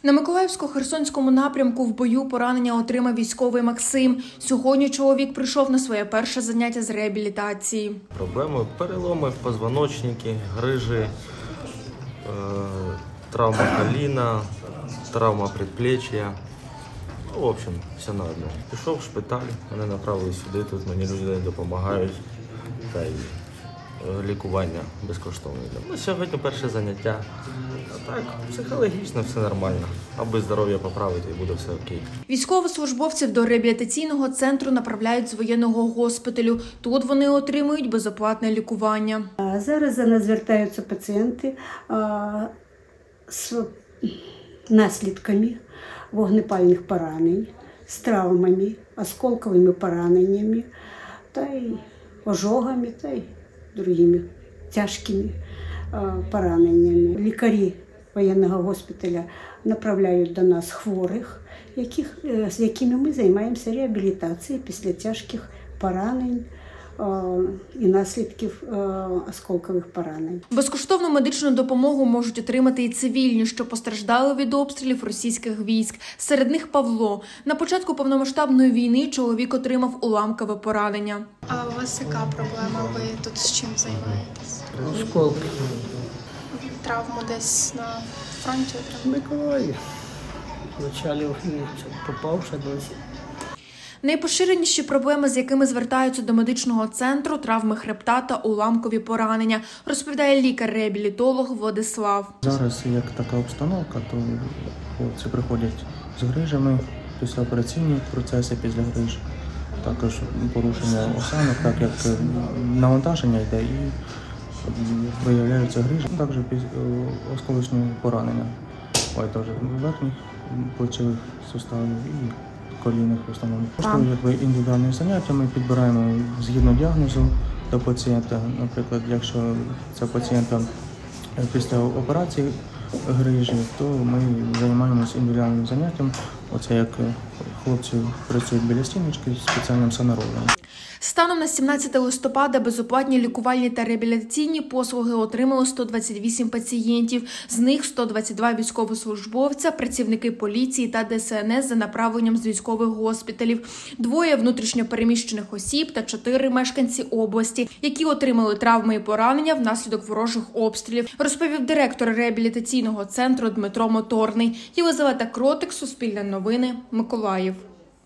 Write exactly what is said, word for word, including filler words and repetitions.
На Миколаївсько-Херсонському напрямку в бою поранення отримав військовий Максим. Сьогодні чоловік прийшов на своє перше заняття з реабілітації. Проблеми – переломи, позвоночники, грижі, е травма коліна, травма предплечья. Ну, в общем, все на одно. Пішов в шпиталь, мене направили сюди, тут мені люди допомагають. Та й лікування безкоштовне. Ну, сьогодні перше заняття. А так, психологічно все нормально. Аби здоров'я поправити і буде все окей. Військовослужбовців до реабілітаційного центру направляють з воєнного госпіталю. Тут вони отримують безоплатне лікування. Зараз за нас звертаються пацієнти з наслідками вогнепальних поранень, з травмами, осколковими пораненнями та й ожогами, та й другими тяжкими пораненнями. Лікарі воєнного госпіталя направляють до нас хворих, яких, з якими ми займаємося реабілітацією після тяжких поранень і наслідків осколкових поранень. Безкоштовну медичну допомогу можуть отримати і цивільні, що постраждали від обстрілів російських військ. Серед них Павло. На початку повномасштабної війни чоловік отримав уламкове поранення. А у вас яка проблема? Ви тут з чим займаєтесь? Осколки. Травму десь на фронті отримали? В Миколаїві. Вначалі попав, ще досі. Найпоширеніші проблеми, з якими звертаються до медичного центру – травми хребта та уламкові поранення, розповідає лікар-реабілітолог Владислав. Зараз як така обстановка, то хлопці приходять з грижами, післяопераційні процеси після гриж, також порушення осанок, так як навантаження йде і виявляються грижі, також осколочні поранення, ой, теж верхніх плечових суставів і колінних в основному. Коштують індивідуальні заняття, ми підбираємо згідно діагнозу до пацієнта. Наприклад, якщо це пацієнта після операції грижі, то ми займаємося індивідуальним заняттям. Оце як хлопці працюють біля стіночки з спеціальним санаровим. Станом на сімнадцяте листопада безоплатні лікувальні та реабілітаційні послуги отримали сто двадцять вісім пацієнтів. З них сто двадцять два військовослужбовця, працівники поліції та Де Се Ен Ес за направленням з військових госпіталів, двоє внутрішньопереміщених осіб та чотири мешканці області, які отримали травми і поранення внаслідок ворожих обстрілів, розповів директор реабілітаційного центру Дмитро Моторний. Єлизавета Кротик, Суспільне новини, Миколаїв.